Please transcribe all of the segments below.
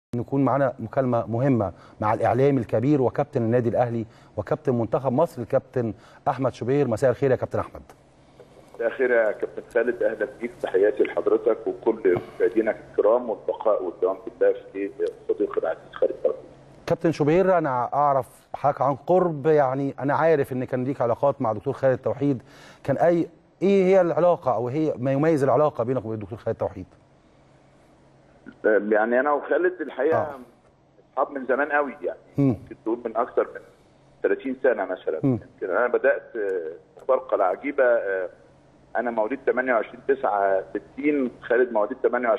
نكون معنا مكالمة مهمة مع الإعلامي الكبير وكابتن النادي الأهلي وكابتن منتخب مصر الكابتن أحمد شوبير. مساء الخير يا كابتن أحمد. مساء الخير يا كابتن خالد، أهلا بيك، تحياتي لحضرتك وكل مشاهدينك الكرام، والبقاء والدوام بالله في صديقي العزيز خالد توفيق. كابتن شوبير، أنا أعرف حضرتك عن قرب، يعني أنا عارف إن كان ليك علاقات مع دكتور خالد توحيد، كان إيه هي العلاقة أو هي ما يميز العلاقة بينك وبين الدكتور خالد توحيد؟ يعني أنا وخالد الحقيقة أصحاب من زمان قوي، يعني ممكن تقول من أكثر من 30 سنة مثلا. يمكن أنا بدأت فرقة العجيبة، أنا مواليد 28/9/60، خالد مواليد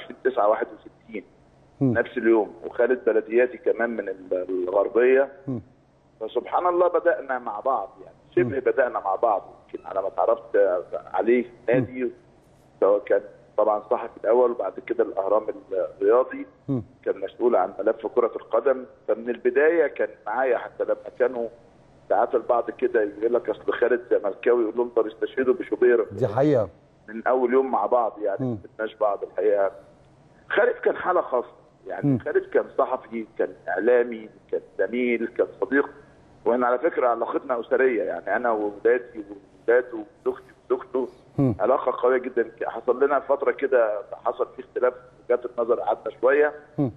28/9/61 نفس اليوم، وخالد بلدياتي كمان من الغربية. فسبحان الله بدأنا مع بعض، يعني شبه بدأنا مع بعض. يمكن على ما اتعرفت عليه في النادي، سواء كان طبعا صحفي الأول وبعد كده الأهرام الرياضي، كان مسؤول عن ملف كرة القدم. فمن البداية كان معايا، حتى لما كانوا ساعات البعض كده يقول لك اصل خالد زملكاوي، يقول لهم طب استشهدوا بشوبير. دي حقيقة. من أول يوم مع بعض يعني ما سبناش بعض الحقيقة. خالد كان حالة خاصة، يعني خالد كان صحفي، كان إعلامي، كان زميل، كان صديق. واحنا على فكرة علاقتنا أسرية، يعني أنا وولادي وولاده وزوجتي وزوجته علاقة قوية جدا. حصل لنا فترة كده حصل فيه اختلاف في وجهات النظر، قعدنا شوية،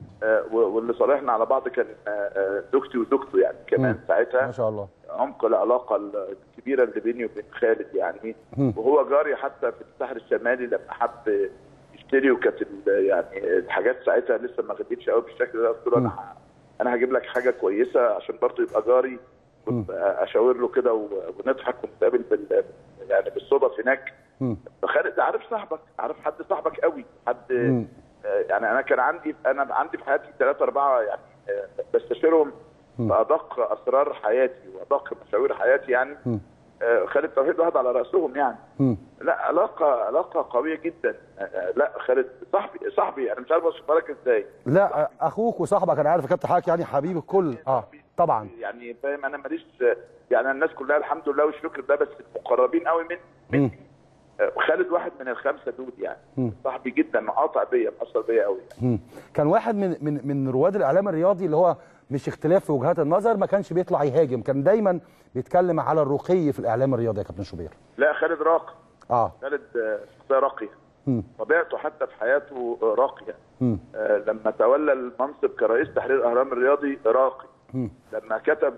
واللي صالحنا على بعض كان زوجتي وزوجته، يعني كمان ساعتها ما شاء الله عمق العلاقة الكبيرة اللي بيني وبين خالد يعني. وهو جاري حتى في الساحل الشمالي لما حب يشتري، وكانت يعني الحاجات ساعتها لسه ما غليتش قوي بالشكل ده. قلت له انا هجيب لك حاجة كويسة عشان برضه يبقى جاري. كنت اشاور له كده ونضحك ونتقابل يعني بالصدف هناك. فخالد عارف صاحبك، عارف حد صاحبك قوي، حد يعني انا كان عندي في حياتي 3 4 يعني بستشيرهم بأدق أسرار حياتي وأدق مشاوير حياتي يعني. خالد توحيد واحد على رأسهم يعني. لا، علاقة قوية جدا. لا خالد صاحبي، أنا مش عارف أوصفها لك إزاي. لا صاحبي. أخوك وصاحبك، أنا عارف يا كابتن حضرتك يعني حبيب الكل. طبعا يعني فاهم، أنا ماليش يعني الناس كلها الحمد لله والشكر ده، بس المقربين قوي مني. خالد واحد من ال5 دول يعني. صاحبي جدا، مقاطع بيا، مأثر بيا قوي يعني. كان واحد من رواد الإعلام الرياضي اللي هو مش اختلاف في وجهات النظر، ما كانش بيطلع يهاجم، كان دايما بيتكلم على الرقي في الإعلام الرياضي يا كابتن شوبير. لا خالد راقي. خالد شخصية راقية. طبيعته حتى في حياته راقية. لما تولى المنصب كرئيس تحرير الأهرام الرياضي راقي. لما كتب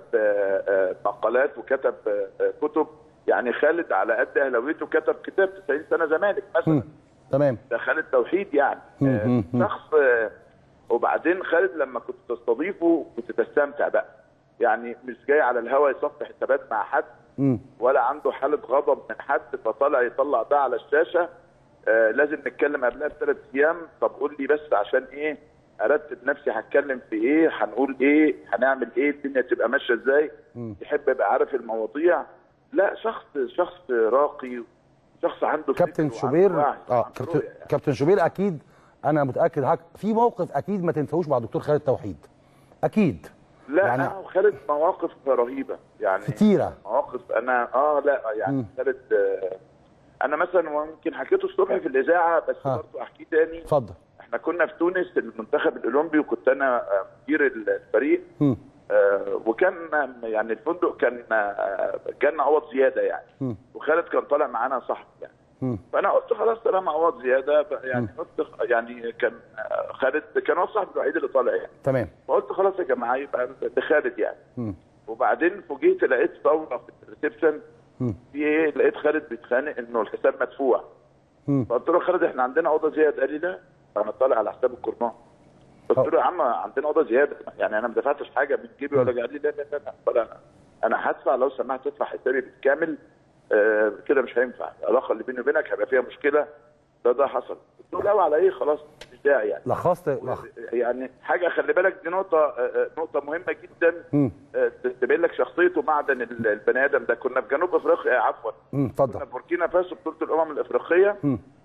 مقالات وكتب كتب، يعني خالد على قد أهلاويته كتب كتاب 90 سنة زمالك مثلا. تمام. ده خالد توحيد يعني. شخص. وبعدين خالد لما كنت تستضيفه كنت تستمتع بقى، يعني مش جاي على الهوا يصفي حسابات مع حد، ولا عنده حالة غضب من حد فطالع يطلع ده على الشاشة. لازم نتكلم قبلها ب3 أيام، طب قول لي بس عشان ايه، ارتب نفسي، هتكلم في ايه، هنقول ايه، هنعمل ايه، الدنيا تبقى ماشيه ازاي. يحب يبقى عارف المواضيع. لا، شخص راقي، شخص عنده كابتن شوبير. كابتن شوبير، اكيد انا متاكد في موقف اكيد ما تنساهوش مع الدكتور خالد توحيد، اكيد. لا يعني انا وخالد مواقف رهيبه يعني، كتيره مواقف. انا لا يعني خالد، انا مثلا ممكن حكيته الصبح في الاذاعه، بس برضه احكيه تاني. اتفضل. احنا كنا في تونس المنتخب الاولمبي، وكنت انا مدير الفريق. وكان يعني الفندق كان جالنا عوض زياده يعني. وخالد كان طالع معانا صاحبي يعني. فانا قلت خلاص طالما عوض زياده يعني، قلت يعني كان خالد كان هو الصاحب الوحيد اللي طالع يعني. تمام. فقلت خلاص يا جماعه يبقى لخالد يعني. وبعدين فوجئت لقيت ثوره في الريسبشن. في ايه؟ لقيت خالد بيتخانق انه الحساب مدفوع. فقلت له خالد احنا عندنا اوضه زياده. قال لي لا، انا طالع على حساب الكورنون. قلت له يا عم عندنا اوضه زياده، يعني انا ما دفعتش حاجه من جيبي ولا. قال لي لا انا هدفع، لو سمحت تدفع حسابي بالكامل. كده مش هينفع، العلاقه اللي بيني وبينك هيبقى فيها مشكله. ده حصل. قلت له لا، على ايه، خلاص مش داعي يعني. لخصت يعني حاجه، خلي بالك دي نقطه مهمه جدا تبين لك شخصيته معدن البني ادم ده. كنا في جنوب افريقيا، عفوا اتفضل. كنا في بوركينا فاسو، بطوله الامم الافريقيه.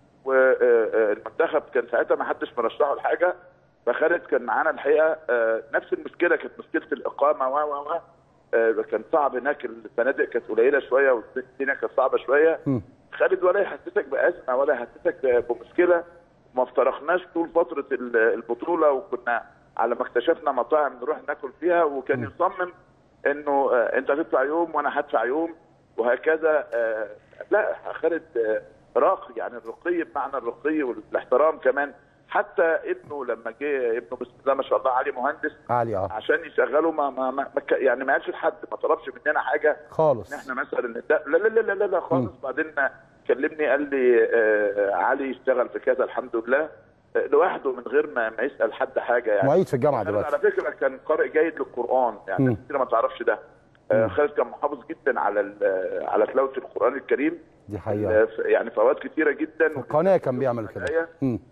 والمنتخب كان ساعتها ما حدش مرشحه لحاجه. فخالد كان معانا الحقيقه. نفس المشكله كانت مشكله الاقامه كان صعب هناك، الفنادق كانت قليله شويه والدنيا كانت صعبه شويه. خالد ولا يحسسك بازمه ولا يحسسك بمشكله. ما افترقناش طول فتره البطوله، وكنا على ما اكتشفنا مطاعم نروح ناكل فيها، وكان يصمم انه انت هتدفع يوم وانا هدفع يوم وهكذا. لا خالد راقي، يعني الرقي بمعنى الرقي والاحترام كمان. حتى ابنه لما جه، ابنه بسم الله ما شاء الله علي مهندس علي عشان يشغله يعني ما قالش لحد، ما طلبش مننا حاجه خالص ان احنا مثلا لا لا لا لا لا خالص. بعدين كلمني قال لي علي يشتغل في كذا الحمد لله لوحده من غير ما يسال حد حاجه. يعني معيد في الجامعه دلوقتي على فكره كان قارئ جيد للقران، يعني ناس كتير ما تعرفش ده. خالد كان محافظ جدا على تلاوه القران الكريم، دي حقيقه، يعني في اوقات كتيره جدا. القناه كان بيعمل كده.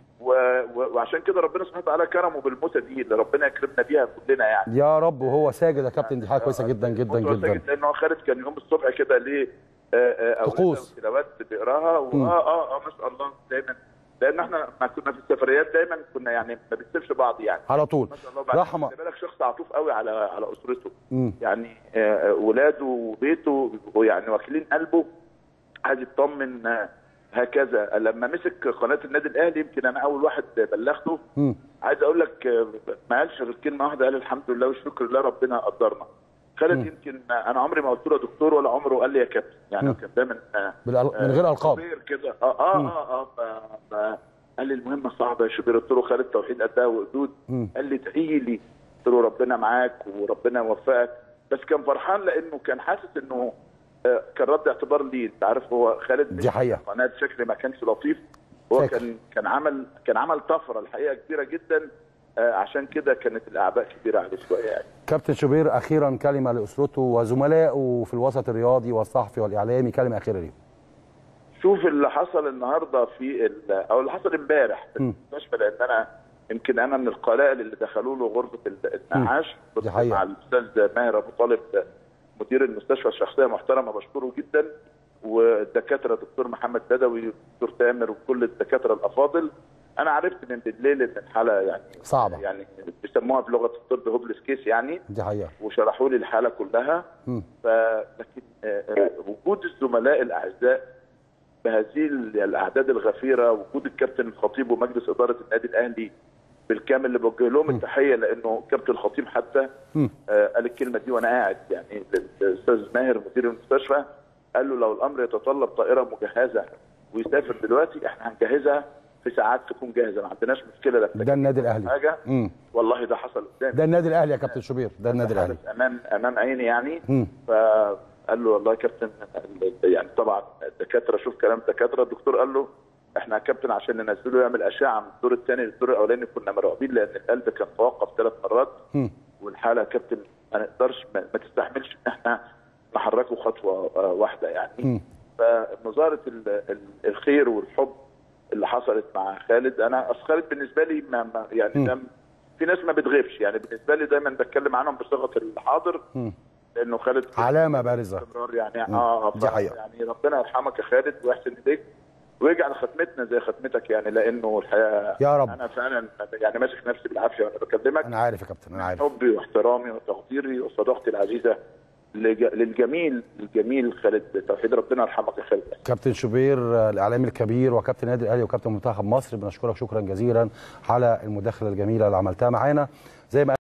وعشان كده ربنا سبحانه وتعالى كرمه بالموتة دي اللي ربنا يكرمنا بيها كلنا يعني. يا رب. وهو ساجد يا كابتن، دي حاجه كويسه جدا جدا جدا. لان هو خالد كان يوم الصبح كده ليه طقوس تلاوات بيقراها ما شاء الله دايما، لان احنا ما كنا في السفريات دايما كنا يعني ما بنسيبش بعض يعني على طول. ما شاء الله. رحمه. خلي بالك شخص عطوف قوي على اسرته. يعني ولاده وبيته يعني واكلين قلبه، عايز يطمن هكذا. لما مسك قناه النادي الاهلي يمكن انا اول واحد بلغته. عايز اقول لك ما قالش غير كلمه واحده، قال الحمد لله والشكر لله ربنا قدرنا. خالد يمكن انا عمري ما قلت له دكتور ولا عمره قال لي يا كابتن، يعني كان دايما من غير القاب كده. قال لي المهمه صعبه يا شبير. قلت له خالد توحيد قدها وقدود. قال لي ادعي لي. قلت له ربنا معاك وربنا يوفقك. بس كان فرحان لانه كان حاسس انه كان رد اعتبار ليه. انت عارف هو خالد دي حقيقه قناه بشكل ما كانش لطيف. هو كان عمل طفره الحقيقه كبيره جدا. عشان كده كانت الاعباء كبيره عليه شويه يعني. كابتن شوبير اخيرا كلمه لاسرته وزملائه في الوسط الرياضي والصحفي والاعلامي، كلمه اخيره ليه. شوف اللي حصل النهارده او اللي حصل امبارح في المستشفى، لان انا يمكن انا من القلائل اللي دخلوا له غرفه الانعاش مع الاستاذ ماهر ابو طالب مدير المستشفى، الشخصيه محترمه بشكره جدا، والدكاتره دكتور محمد بدوي ودكتور تامر وكل الدكاتره الافاضل. انا عرفت من بالليل ان الحاله يعني صعبه، يعني بيسموها بلغه الطب هوبلس كيس يعني. دي حقيقه. وشرحوا لي الحاله كلها. لكن وجود الزملاء الاعزاء بهذه الاعداد الغفيره، وجود الكابتن الخطيب ومجلس اداره النادي الاهلي بالكامل اللي بوجه لهم التحيه، لانه كابتن الخطيب حتى قال الكلمه دي وانا قاعد يعني للاستاذ ماهر مدير المستشفى، قال له لو الامر يتطلب طائره مجهزه ويسافر دلوقتي احنا هنجهزها في ساعات تكون جاهزه، ما عندناش مشكله. ده النادي الاهلي حاجه والله ده حصل قدامي. ده النادي الاهلي يا كابتن شوبير، ده النادي الاهلي امام عيني يعني. فقال له والله يا كابتن يعني طبعا الدكاتره، شوف كلام الدكاتره. الدكتور قال له احنا يا كابتن عشان ننزله يعمل اشعه من الدور الثاني للدور الاولاني كنا مرعوبين، لان القلب كان توقف 3 مرات. والحاله يا كابتن ما نقدرش ما تستحملش ان احنا نحركه خطوه واحده يعني. فمظاهره الخير والحب اللي حصلت مع خالد، انا اصل خالد بالنسبه لي يعني في ناس ما بتغيبش، يعني بالنسبه لي دايما بتكلم عنهم بصيغه الحاضر، لانه خالد علامه بارزه يعني. دي حقيقه. يعني ربنا يرحمك يا خالد ويحسن اليك ويجعل ختمتنا زي ختمتك، يعني لانه الحقيقه يا رب انا فعلا يعني ماسك نفسي بالعافيه وانا بكلمك. انا عارف يا كابتن، انا عارف. حبي واحترامي وتقديري وصداقتي العزيزه للجميل خالد توحيد. ربنا يرحمك يا خالد. كابتن شوبير الاعلامي الكبير وكابتن النادي الاهلي وكابتن منتخب مصر، بنشكرك شكرا جزيلا على المداخله الجميله اللي عملتها معانا. زي ما